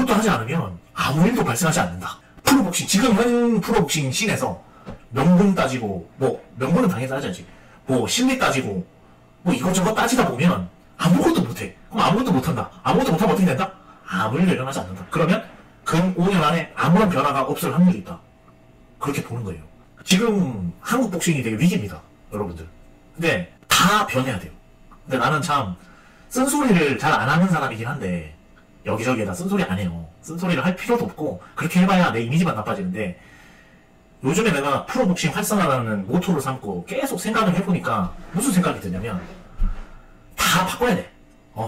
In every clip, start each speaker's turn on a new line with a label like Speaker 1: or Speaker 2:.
Speaker 1: 그것도 하지 않으면 아무 일도 발생하지 않는다. 프로복싱, 지금 현 프로복싱 씬에서 명분 따지고, 뭐, 명분은 당연히 따져야지. 뭐, 심리 따지고, 뭐, 이것저것 따지다 보면 아무것도 못해. 그럼 아무것도 못한다. 아무것도 못하면 어떻게 된다? 아무 일도 일어나지 않는다. 그러면 근 5년 안에 아무런 변화가 없을 확률이 있다. 그렇게 보는 거예요. 지금 한국 복싱이 되게 위기입니다. 여러분들. 근데 다 변해야 돼요. 근데 나는 참 쓴소리를 잘 안 하는 사람이긴 한데 여기저기에다 쓴소리 안 해요. 쓴소리를 할 필요도 없고 그렇게 해봐야 내 이미지만 나빠지는데 요즘에 내가 프로복싱 활성화라는 모토를 삼고 계속 생각을 해보니까 무슨 생각이 드냐면 다 바꿔야 돼.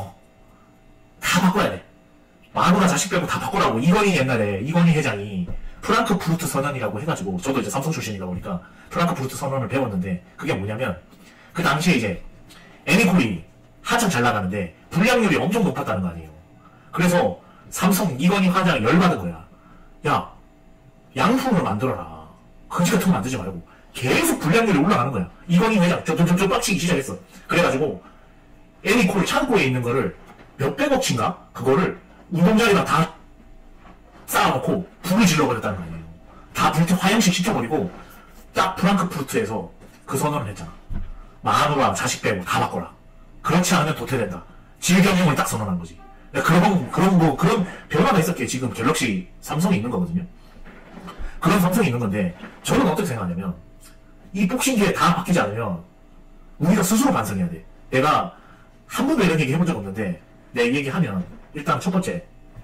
Speaker 1: 다 바꿔야 돼. 마누라 자식 빼고 다 바꾸라고. 이건희 옛날에 이건희 회장이 프랑크푸르트 선언이라고 해가지고 저도 이제 삼성 출신이다 보니까 프랑크푸르트 선언을 배웠는데 그게 뭐냐면 그 당시에 이제 애니콜이 한참 잘 나가는데 불량률이 엄청 높았다는 거 아니에요. 그래서 삼성 이건희 화장이 열받은 거야. 야, 양품을 만들어라. 거지 같은 거 만들지 말고. 계속 불량률이 올라가는 거야. 이건희 회장 점점점 빡치기 시작했어. 그래가지고 애니콜 창고에 있는 거를 몇백억치인가? 그거를 운동장에다 다 쌓아놓고 불을 질러버렸다는 거 아니에요. 다 불태 화형식 시켜버리고 딱 프랑크푸르트에서 그 선언을 했잖아. 마누라 자식 빼고 다 바꿔라. 그렇지 않으면 도태된다. 질경영을 딱 선언한 거지. 그런 변화가 있었기에 지금 갤럭시 삼성이 있는 거거든요. 그런 삼성이 있는 건데 저는 어떻게 생각하냐면 이 복싱기에 다 바뀌지 않으면 우리가 스스로 반성해야 돼. 내가 한 번도 이런 얘기 해본 적 없는데 내 얘기하면 일단 첫 번째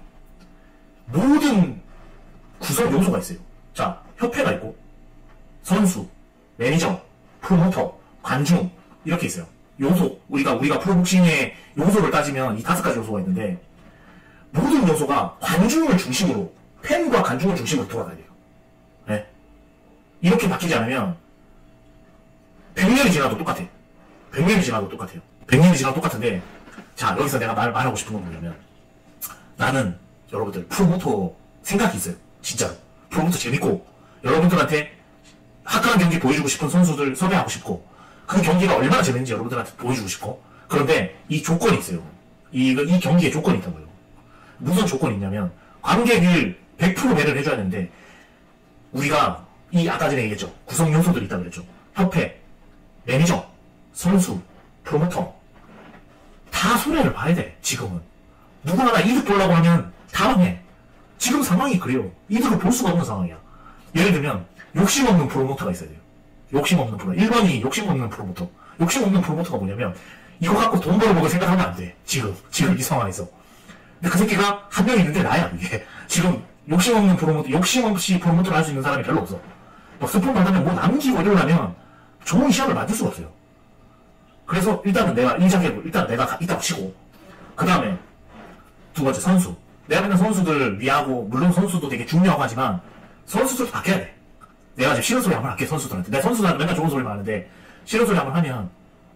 Speaker 1: 모든 구성 요소가 있어요. 자, 협회가 있고 선수, 매니저, 프로모터, 관중 이렇게 있어요. 요소, 우리가 프로복싱의 요소를 따지면 이 5가지 요소가 있는데 모든 요소가 관중을 중심으로 팬과 관중을 중심으로 돌아가야 돼요. 네. 이렇게 바뀌지 않으면 100년이 지나도 똑같아. 100년이 지나도 똑같아요. 100년이 지나도 똑같은데 자, 여기서 내가 말하고 싶은 건 뭐냐면 나는 여러분들 프로모터 생각이 있어요. 진짜로. 프로모터 재밌고 여러분들한테 화끈한 경기 보여주고 싶은 선수들 섭외하고 싶고 그 경기가 얼마나 재밌는지 여러분들한테 보여주고 싶고 그런데 이 조건이 있어요. 이 경기에 조건이 있다고요. 무슨 조건이 있냐면 관객을 100% 매를 해줘야 되는데 우리가 아까 전에 얘기했죠. 구성 요소들이 있다고 그랬죠. 협회, 매니저, 선수, 프로모터 다 손해를 봐야 돼. 지금은. 누구 하나 이득 보려고 하면 다 망해. 지금 상황이 그래요. 이득을 볼 수가 없는 상황이야. 예를 들면 욕심 없는 프로모터가 있어야 돼요. 욕심 없는 프로모터. 1번이 욕심 없는 프로모터. 욕심 없는 프로모터가 뭐냐면 이거 갖고 돈 벌어먹을 생각하면 안 돼. 지금 이 상황에서. 근데 그 새끼가 한 명 있는데 나야 이게. 지금 욕심 없는 프로모터, 욕심 없이 프로모터를 할 수 있는 사람이 별로 없어. 막 스폰 받으면 뭐 남기고 이러려면 좋은 시합을 만들 수가 없어요. 그래서 일단은 내가 인정해보고 일단 내가 있다고 치고 그 다음에 두 번째 선수. 내가 맨날 선수들 위하고 물론 선수도 되게 중요하고 하지만 선수들도 바뀌어야 돼. 내가 지금 싫은 소리 한번 할게 선수들한테. 내가 선수들한테 맨날 좋은 소리만 하는데 싫은 소리 한번 하면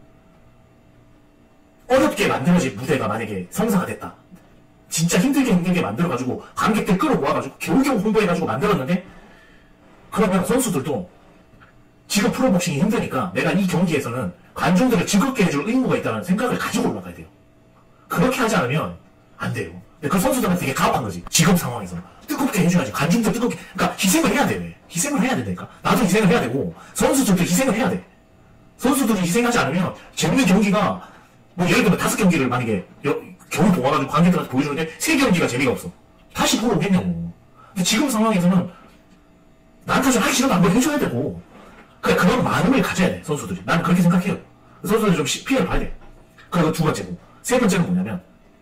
Speaker 1: 어렵게 만들어진 무대가 만약에 성사가 됐다. 진짜 힘들게 만들어가지고 관객들 끌어모아가지고 겨우겨우 홍보해가지고 만들었는데 그러면 선수들도 지금 프로복싱이 힘드니까 내가 이 경기에서는 관중들을 즐겁게 해줄 의무가 있다는 생각을 가지고 올라가야 돼요. 그렇게 하지 않으면 안 돼요. 근데 그 선수들한테 되게 가혹한 거지. 지금 상황에서. 뜨겁게 해줘야지. 관중들 뜨겁게. 그러니까 희생을 해야 돼. 희생을 해야 된다니까. 나도 희생을 해야 되고 선수들도 희생을 해야 돼. 선수들이 희생하지 않으면 재밌는 경기가 뭐 예를 들면 5경기를 만약에 겨우 모아가지고 관객들한테 보여주는데 3경기가 재미가 없어. 다시 보러 오겠냐고. 근데 지금 상황에서는 나한테 좀 하기 싫으면 한번 해줘야 되고 그런 마음을 가져야 돼. 선수들이. 나는 그렇게 생각해요. 선수들이 좀 피해를 봐야 돼. 그리고 두 번째고. 세 번째는 뭐냐면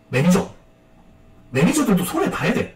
Speaker 1: 매니저들도 손해 봐야 돼.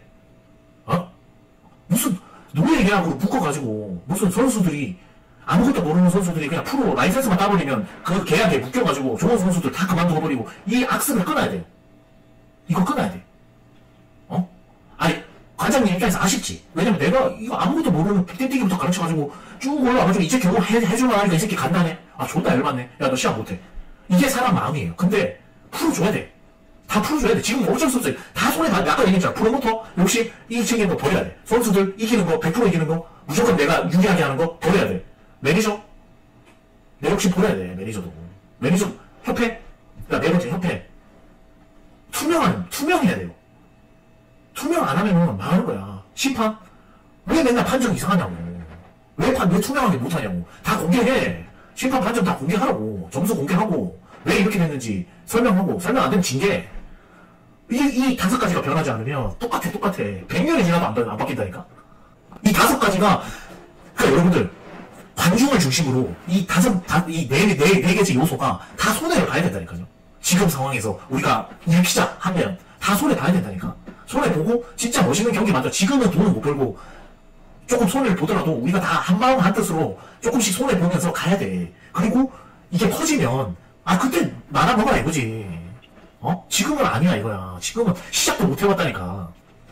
Speaker 1: 무슨 노예 계약으로 묶어가지고 무슨 선수들이 아무것도 모르는 선수들이 그냥 프로 라이센스만 따버리면 그 계약에 묶여가지고 좋은 선수들 다 그만둬버리고 이 악습을 끊어야 돼요. 이거 끊어야 돼. 아니 관장님 입장에서 아쉽지. 왜냐면 내가 이거 아무것도 모르는 땡땡이부터 가르쳐가지고 쭉 올라와가지고 이제 결국 해주면 하니까 이 새끼 간다네. 아 존나 열받네. 야 너 시합 못해. 이게 사람 마음이에요. 근데 풀어줘야 돼. 다 풀어줘야 돼. 지금 어쩔 수 없어요. 다 손에 아까 얘기했잖아. 프로모터 역시 이기는 거 버려야 돼. 선수들 이기는 거 100% 이기는 거 무조건 내가 유리하게 하는 거 버려야 돼. 매니저 내 욕심 버려야 돼. 매니저 협회. 네 번째 협회 투명해야 돼요. 투명해야 투명 안 하면은 망하는 거야. 심판? 왜 맨날 판정 이상하냐고. 왜 투명하게 못하냐고. 다 공개해. 심판 판정 다 공개하라고. 점수 공개하고, 왜 이렇게 됐는지 설명하고, 설명 안 되면 징계. 이 5가지가 변하지 않으면 똑같아. 100년이 지나도 안 바뀐다니까? 이 5가지가, 그러니까 여러분들, 관중을 중심으로 이 네 개의 요소가 다 손해를 봐야 된다니까요. 지금 상황에서 우리가 일키자 하면 다 손해 봐야 된다니까. 손해 보고 진짜 멋있는 경기 맞아. 지금은 돈을 못 벌고 조금 손해를 보더라도 우리가 다 한마음 한뜻으로 조금씩 손해 보면서 가야 돼. 그리고 이게 커지면 그때 말아먹어라 이거지. 지금은 아니야 이거야. 지금은 시작도 못 해봤다니까.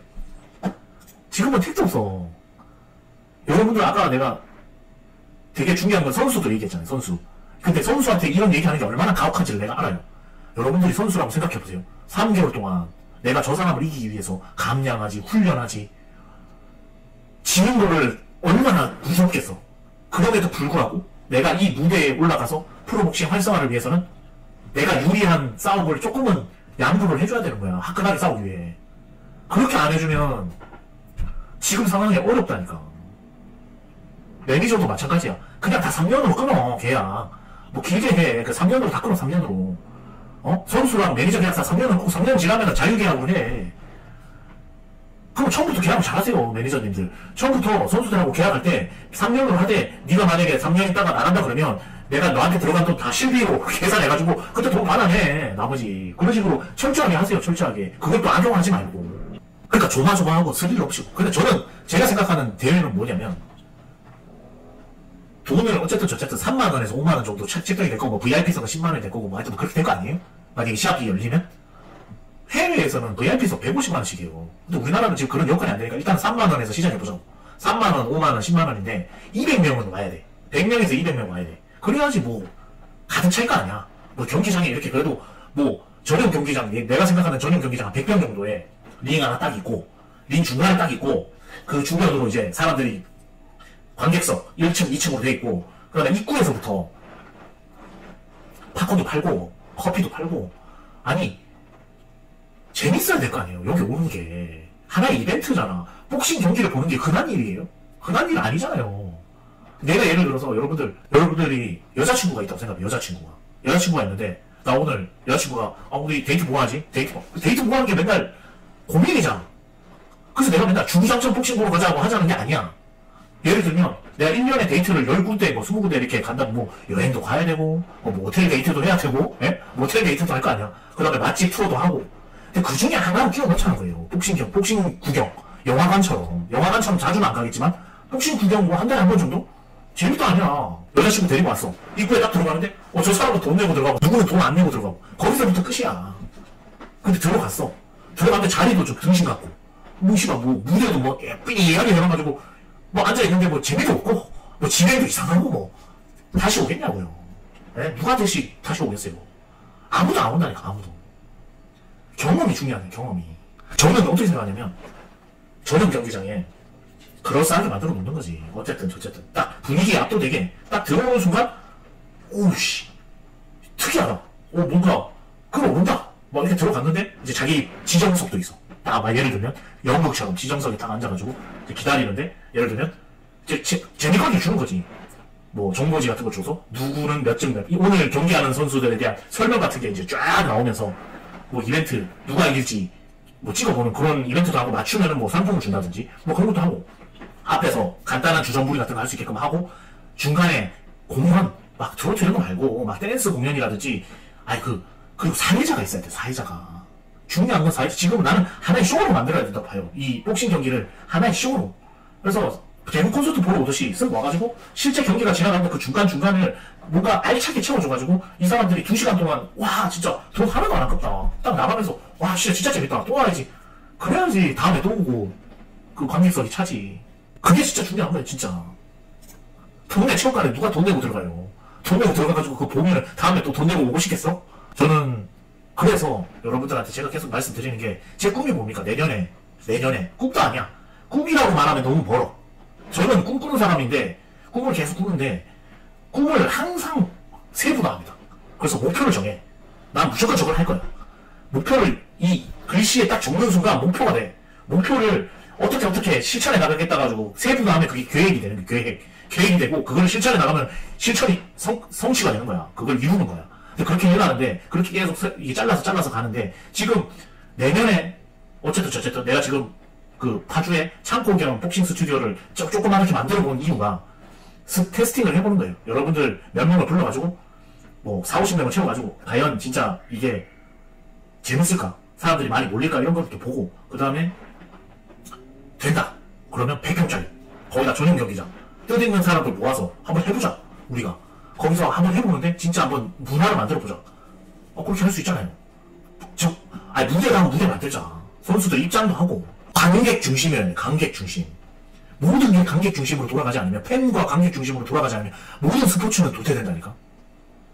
Speaker 1: 지금은 택도 없어. 여러분들 아까 내가 되게 중요한 건 선수도 얘기했잖아요. 선수. 근데 선수한테 이런 얘기하는 게 얼마나 가혹한지를 내가 알아요. 여러분들이 선수라고 생각해보세요. 3개월 동안 내가 저 사람을 이기기 위해서 감량하지, 훈련하지, 지는 거를 얼마나 무섭겠어. 그럼에도 불구하고 내가 이 무대에 올라가서 프로복싱 활성화를 위해서는 내가 유리한 싸움을 조금은 양보를 해줘야 되는 거야. 화끈하게 싸우기 위해. 그렇게 안 해주면 지금 상황이 어렵다니까. 매니저도 마찬가지야. 그냥 다 3년으로 끊어, 계약. 뭐 길게 해. 그 3년으로 다 끊어, 3년으로. 선수랑 매니저 계약사 3년을 끊고 3년 지나면 자유계약으로 해. 그럼 처음부터 계약을 잘하세요, 매니저님들. 처음부터 선수들하고 계약할 때 3년으로 하되, 네가 만약에 3년 있다가 나간다 그러면 내가 너한테 들어간 돈 다 실비로 계산해가지고 그때 돈 받아내, 나머지. 그런 식으로 철저하게 하세요, 철저하게. 그것도 악용하지 말고. 그러니까 조마조마하고 스릴 없이. 근데 저는 제가 생각하는 대회는 뭐냐면, 돈을 어쨌든 3만원에서 5만원 정도 책정이 될 거고, 뭐 VIP석은 10만원이 될 거고, 뭐 하여튼 그렇게 될 거 아니에요? 만약에 시합이 열리면? 해외에서는 VIP석 150만원씩이에요. 근데 우리나라는 지금 그런 여건이 안 되니까 일단 3만원에서 시작해보자고. 3만원, 5만원, 10만원인데 200명은 와야 돼. 100명에서 200명 와야 돼. 그래야지 뭐 가득 찰 거 아니야. 뭐 경기장에 이렇게 그래도 뭐 전용 경기장, 내가 생각하는 전용 경기장 한 100병 정도에 링 하나 딱 있고, 링 중간에 딱 있고, 그 주변으로 이제 사람들이 관객석 1층, 2층으로 돼 있고, 그 다음에 입구에서부터 팝콘도 팔고 커피도 팔고. 아니 재밌어야 될 거 아니에요. 여기 오는 게 하나의 이벤트잖아. 복싱 경기를 보는 게 흔한 일이에요? 흔한 일 아니잖아요. 내가 예를 들어서 여러분들이 여자친구가 있다고 생각해. 여자친구가 있는데, 나 오늘 여자친구가 우리 데이트 뭐 하지? 데이트 뭐 하는 게 맨날 고민이잖아. 그래서 내가 맨날 주구장창 복싱 보러 가자고 하자는 게 아니야. 예를 들면 내가 1년에 데이트를 10군데, 뭐 20군데 이렇게 간다면 뭐 여행도 가야 되고, 뭐 모텔 데이트도 해야 되고, 모텔 데이트도 할 거 아니야. 그 다음에 맛집 투어도 하고. 근데 그 중에 하나로 끼워 넣자는 거예요. 복싱 구경. 영화관처럼 자주는 안 가겠지만, 복싱 구경 뭐 한 달에 한 번 정도? 재미도 아니야. 여자친구 데리고 왔어. 입구에 딱 들어가는데, 저 사람은 돈 내고 들어가고, 누구는 돈 안 내고 들어가고. 거기서부터 끝이야. 근데 들어갔어. 들어갔는데 자리도 좀 등신 같고, 무대도 뭐, 삐리하게 해놔가지고, 뭐 앉아있는데 뭐 재미도 없고, 뭐 진행도 이상하고 뭐, 다시 오겠냐고요. 누가 다시 오겠어요. 아무도 안 온다니까, 아무도. 경험이 중요하네, 경험이. 저는 어떻게 생각하냐면, 전용 경기장에 그럴싸하게 만들어 놓는 거지. 어쨌든 딱 분위기에 압도되게 딱 들어오는 순간, 오우씨, 특이하다. 뭔가 끌어오른다. 뭐 이렇게 들어갔는데 이제 자기 지정석도 있어. 막 예를 들면 영국처럼 지정석에 딱 앉아가지고 기다리는데, 예를 들면 이제 재미있게 주는 거지. 뭐 정보지 같은 거 줘서 누구는 오늘 경기하는 선수들에 대한 설명 같은 게 이제 쫙 나오면서, 뭐 이벤트 누가 이길지 뭐 찍어보는 그런 이벤트도 하고, 맞추면은 뭐 상품을 준다든지 뭐 그런 것도 하고, 앞에서 간단한 주전부리 같은 거 할 수 있게끔 하고, 중간에 공연 막 트로트 이런 거 말고 막 댄스 공연이라든지, 그리고 사회자가 있어야 돼. 사회자가 중요한 건 사회자. 지금 나는 하나의 쇼로 만들어야 된다고 봐요. 이 복싱 경기를 하나의 쇼로. 그래서 대구 콘서트 보러 오듯이 쓱 와가지고 실제 경기가 지나가는데 그 중간중간을 뭔가 알차게 채워줘가지고 이 사람들이 2시간 동안 와 진짜 돈 하나도 안 아깝다 딱 나가면서 와 진짜 재밌다 또 와야지. 그래야지 다음에 또 오고 그 관객석이 차지. 그게 진짜 중요한 거예요 진짜. 동네 체육관에 누가 돈 내고 들어가요. 돈 내고 들어가가지고 그거 보면 다음에 또 돈 내고 오고 싶겠어? 저는 그래서 여러분들한테 제가 계속 말씀드리는 게, 제 꿈이 뭡니까? 내년에 꿈도 아니야. 꿈이라고 말하면 너무 멀어. 저는 꿈꾸는 사람인데 꿈을 계속 꾸는데 꿈을 항상 세분화합니다. 그래서 목표를 정해. 난 무조건 저걸 할 거야. 목표를 이 글씨에 딱 적는 순간 목표가 돼. 목표를 어떻게 실천해 나가겠다 가지고 세부가 하면 그게 계획이 되는 게 계획이 되고 그거를 실천해 나가면 실천이 성취가 되는 거야. 그걸 이루는 거야. 근데 그렇게 해가는데 그렇게 계속 이게 잘라서 가는데 지금 내년에 어쨌든 내가 지금 그 파주에 창고 겸 복싱 스튜디오를 조그맣게 만들어 본 이유가 테스팅을 해보는 거예요. 여러분들 몇 명을 불러가지고 뭐 40-50명을 채워가지고 과연 진짜 이게 재밌을까? 사람들이 많이 몰릴까? 이런 것도 보고 그 다음에 된다. 그러면 100평짜리 거기다 전용 경기장 뛰어댕기는 사람들 모아서 한번 해보자. 우리가 거기서 한번 해보는데 진짜 한번 문화를 만들어보자. 그렇게 할 수 있잖아요. 무대가 무대 만들자. 선수들 입장도 하고 관객 중심이어야 돼. 관객 중심. 모든 게 관객 중심으로 돌아가지 않으면 팬과 관객 중심으로 돌아가지 않으면 모든 스포츠는 도태된다니까.